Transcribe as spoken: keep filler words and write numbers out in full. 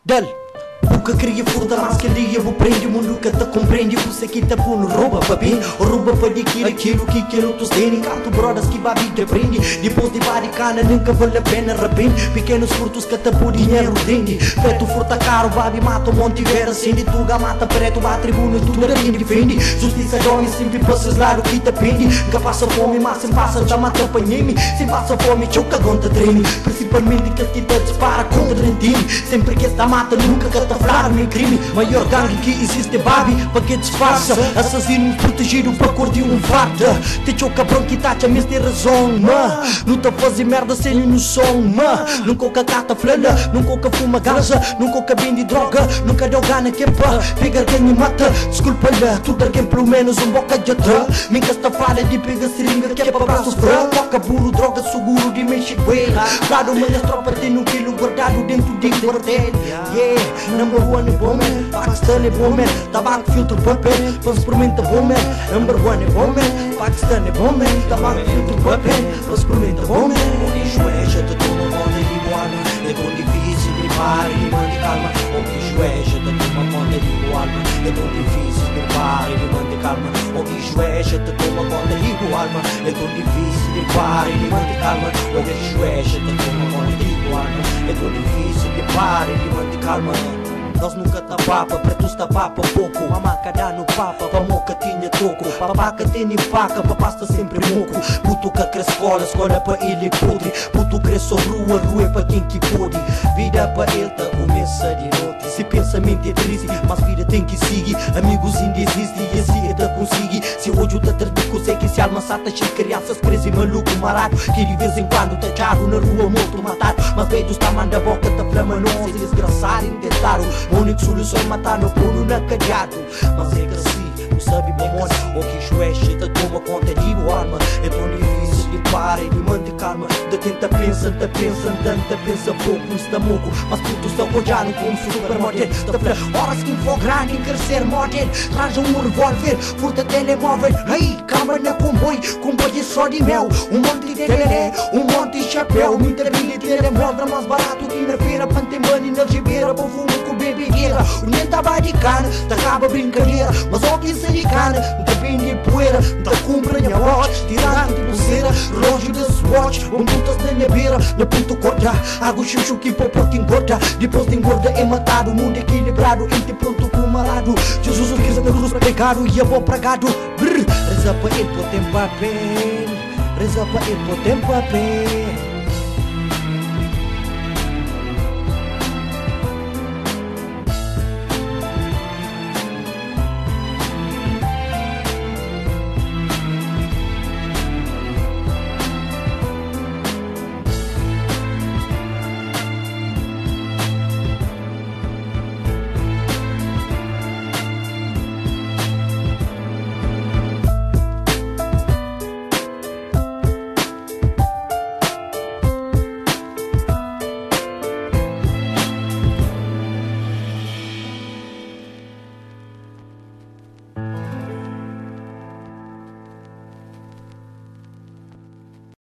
Dal Buka cria furda mas que dia vou prende o mundo que te compreende você que te põe rouba para bem ou rouba para aquilo aquilo que quero tu tem canto brodas que vai te prende depois de baricana nunca vale a pena repente pequenos furtos que te pôr dinheiro dente preto furta caro babi mata um monte vera acende tuga mata preto vai tribuna tudo quem defende justiça dorme sempre passas lá o que te pende nunca passa fome mas sem passa já mata panheme sem passa fome choca conta treme principalmente que te dispara contra trentini sempre que esta mata nunca que te falar nem crime maior gangue que existe babi para que disfarça assassino protegido para curtir um farda te choca branco tacha mas tem razão ma não tá fazer merda sem noção ma nunca que cata flana nunca que fuma gaza nunca que vende droga nunca deu gana que pá pega quem me mata desculpa lá tudo alguém pelo menos um boca de atra minha esta fala de pega seringa que é para braços francos toca burro droga seguro de mexer buena claro minha tropa tem um quilo guardado dentro de quartel yeah number one é bom man Pakistan é bom man tabaco filtro papel experimenta bom man number one é bom man Pakistan é bom man tabaco filtro papel experimenta bom man o lixo é já te toma conta de boalma é tão difícil de parar e manter calma o lixo é já te toma conta de boalma é tão difícil de parar e manter calma o lixo é já te toma conta de boalma é tão difícil de parar e manter calma o lixo é já te toma conta de boalma é tão difícil de parar e manter calma. Nós nunca tá papa, pretos tá papa pouco Mamaca dá no papa, pa moca tinha toco Papaca tem faca, papasta sempre moco Puto que cresce escola, escola pra ele podre Puto cresce rua, rua é pra quem que pode Vida pra ele tá começa de noite Se pensamento é triste, mas vida tem que seguir Amigos ainda existem e assim é da conseguir Se hoje tá tardico, sei que se alma sata cheio crianças preso e maluco marado Que de vez em quando tá charo na rua morto matado Mas velhos tá manda a boca, tá flama não se desgraçar inventaram a única solução é matar no pulo na cadeado Mas é que assim, não sabe mamões O que chueche, te toma conta de boa arma É tão difícil de parar e de manter calma De tenta pensa, te pensa, tanta pensa pouco Está moco, mas putos estão olhando como supermodelo Está pra horas que for grande em crescer modelo Traz um revólver, furta telemóvel Aí, cama na comboio, comboio é só de mel Um monte de tereré, um monte de chapéu Muita vida de telemóvel, mais barato que na feira Pantemani na algibeira, para fumo com bebê o nem tá baricana, tá acaba brincadeira Mas ó que se cana, tá bem de poeira Tá compra minha watch, tirando de pulseira Relógio de swatch, um putas na minha beira Na puta corda, água chuchu que popô te engorda Depois de engorda é matado, o mundo equilibrado Ente pronto com malado Jesus o Cristo na cruz pregado e eu vou pregado Brrr, reza pra ele por tempo papel Reza pra ele por tempo papel